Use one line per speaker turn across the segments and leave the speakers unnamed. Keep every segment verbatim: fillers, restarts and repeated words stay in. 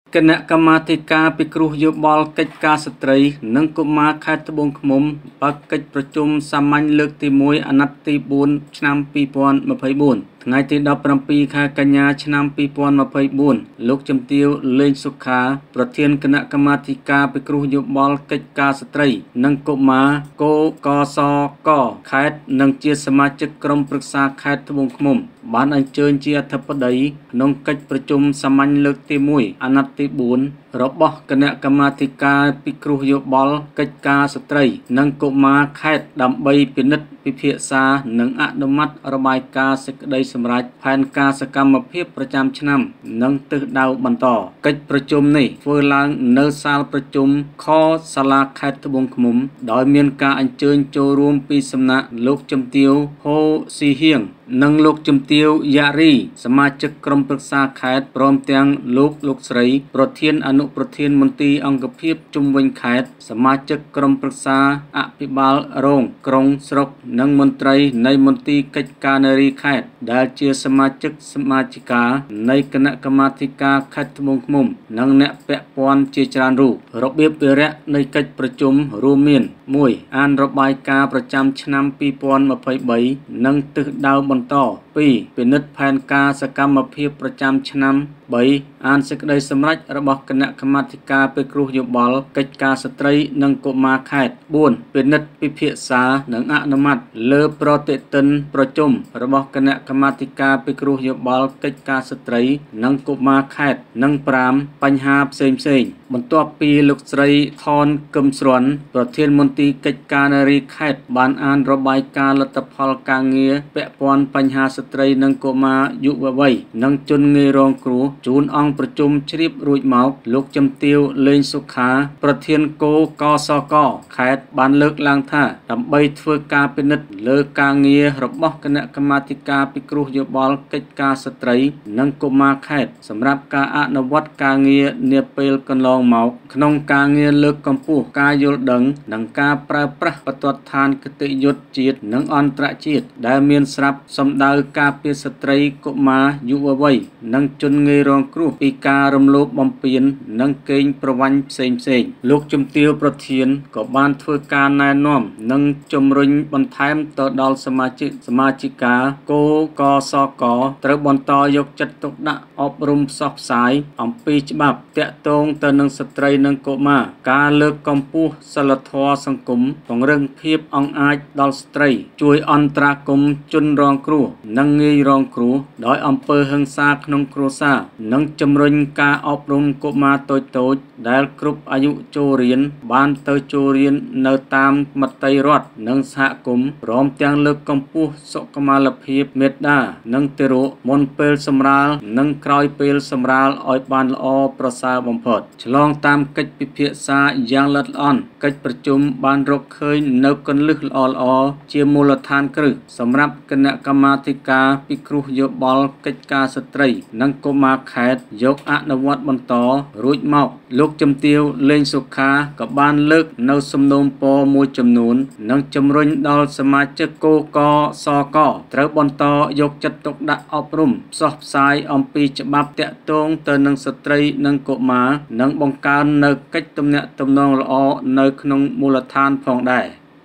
គណៈកម្មាធិការពិគ្រោះយោបល់កិច្ចការស្ត្រីនិងកុមារខេត្តត្បូងឃ្មុំបើកកិច្ចប្រជុំសាមញ្ញលើកទីមួយអាណត្តិទីបួនឆ្នាំពីរពាន់ម្ភៃបួនថ្ងៃទីដប់ប្រាំពីរខែកញ្ញាឆ្នាំពីរពាន់ម្ភៃបួនលោកជំទាវ លេងសុខាប្រធានគណៈកម្មាធិការពិគ្រោះយោបល់កិច្ចការស្ត្រីនិងកុមារកកសកខេត្តនិងជាសមាជិកក្រុមប្រឹក្សាខេត្តត្បូងឃ្មុំបានអញ្ជើញជាអធិបតីក្នុងកិច្ចប្រជុំសាមញ្ញលើកទីមួយអាណត្តិទីបួនរបស់គណៈកម្មាធិការពិគ្រោះយោបល់កិច្ចការស្ត្រីនិងកុមារខេត្តដើម្បីពិនិត្យពិភាក្សានិងអនុម័តរបាយការណ៍សេចក្តីសម្រេចផែនការសកម្មភាពប្រចាំឆ្នាំនិងទិសដៅបន្តកិច្ចប្រជុំនេះធ្វើឡើងនៅសាលប្រជុំខសាលាខេត្តត្បូងឃ្មុំដោយមានការអញ្ជើញចូលរួមពីសំណាក់លោកជំទាវ ហូស៊ីហៀងនិងលោកជំទាវ យ៉ារីសមាជិកក្រុមប្រឹក្សាខេត្តព្រមទាំងលោកលោកស្រីប្រធានអនុប្រធានមន្ទីរអង្គភាពជុំវិញខេត្តសមាជិកក្រុមប្រឹក្សាអភិបាលរងក្រុងស្រុកនិងមន្ត្រីនៃមន្ទីរកិច្ចការនារីខេត្តដែលជាសមាជិកសមាជិកានៃគណៈកម្មាធិការខេត្តត្បូងឃ្មុំនិងអ្នកពាក់ព័ន្ធជាច្រើនរូបរបៀបវារៈនៃកិច្ចប្រជុំរួមមានមួយអានរបាយការណ៍ប្រចាំឆ្នាំពីរពាន់ម្ភៃបីនិងទិសដៅបន្តពីរពិនិត្យផែនការសកម្មភាពប្រចាំឆ្នាំបីអានសេចក្តីសម្រេចរបស់គណៈកម្មាធិការពិគ្រោះយោបល់កិច្ចការស្ត្រីនិងកុមារខេត្តបួនពិនិត្យពិភាក្សានិងអនុម័តលើប្រតិទិនប្រជុំរបស់គណៈកម្មាធិការពិគ្រោះយោបល់កិច្ចការស្ត្រីនិងកុមារខេត្តនិងប្រាំបញ្ហាផ្សេងផ្សេងបន្ទាប់ពីលោកស្រីថនគឹមស្រាន់ប្រធានមន្ទីរកិច្ចការនារីខេត្តបានអានរបាយការណ៍លទ្ធផលការងារពាក់ព័ន្ធបញ្ហាស្ត្រីនិងកុមារយុវវ័យនិងជនងាយរងគ្រោះជូនអង្គប្រជុំជ្រាបរួចមកលោកជំទាវ លេងសុខាប្រធានកកសកខេត្តបានលើកឡើងថាដើម្បីធ្វើការពិនិត្យលើការងាររបស់គណៈកម្មាធិការពិគ្រោះយោបល់កិច្ចការស្ត្រីនិងកុមារខេត្តសម្រាប់ការអនុវត្តការងារនាពេលកន្លងមកក្នុងការងារលើកកម្ពស់ការយល់ដឹងនិងការប្រើប្រាស់បទដ្ឋានគតិយុត្តជាតិនិងអន្តរជាតិដែលមានស្រាប់សម្ដៅការពារស្ត្រីកុមារយុវវ័យនិងជនងាយរងគ្រោះពីការរំលោភបំពាននិងកេងប្រវ័ញ្ចផ្សេងផ្សេងលោកជំទាវប្រធានក៏បានធ្វើការណែនាំនិងជំរុញបន្ថែមទៅដល់សមាជិកសមាជិកាកកសកត្រូវបន្តយកចិត្តទុកដាក់អប់រំផ្សព្វផ្សាយអំពីច្បាប់តាក់ទងទៅនឹងស្ត្រីនិងកុមារការលើកកម្ពស់សីលធម៌សង្គមពង្រឹងភាពអង់អាចដល់ស្ត្រីជួយអន្តរាគមន៍ជនរងគ្រោះនិងងាយរងគ្រោះដោយអំពើហិង្សាក្នុងគ្រួសារនិងជំរុញការអប់រំកុមារតូចតូចដែលគ្រប់អាយុចូលរៀនបានទៅចូលរៀននៅតាមមត្តេយ្យរដ្ឋនិងសហគមន៍ព្រមទាំងលើកកម្ពស់សុខុមាលភាពមេត្តានិងទារកមុនពេលសម្រាលនិងក្រោយពេលសម្រាលឲ្យបានល្អប្រសើរបំផុតឆ្លងតាមកិច្ចពិភាក្សាយ៉ាងល្អិតល្អន់កិច្ចប្រជុំបានរកឃើញនៅគន្លឹះល្អៗជាមូលដ្ឋានគ្រឹះសម្រាប់គណៈកម្មាធិការពិគ្រោះយោបល់កិច្ចការស្ត្រីនិងកុមារខេត្តយកអនុវត្តបន្តរួចមកលោកជំទាវ លេងសុខាក៏បានលើកនៅសំណូមពរមួយចំនួននិងជំរុញដល់សមាជិកកកសកត្រូវបន្តយកចិត្តទុកដាក់អប់រំផ្សព្វផ្សាយអំពីច្បាប់តាក់ទងទៅនឹងស្ត្រីនិងកុមារនិងបង្កើននៅកិច្ចទំនាក់ទំនងល្អនៅក្នុងមូលដ្ឋានផងដែរ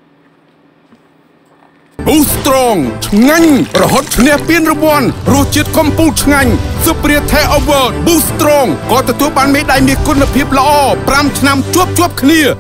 Boost Strong ឆ្ងាញ់រហូតឈ្នះពានរង្វាន់រសជាតិកំពូលឆ្ងាញ់ Superior Thai Award Boost Strong ក៏ទទួលបានមេដាយមាសគុណភាពល្អប្រាំឆ្នាំជាប់ជាប់គ្នា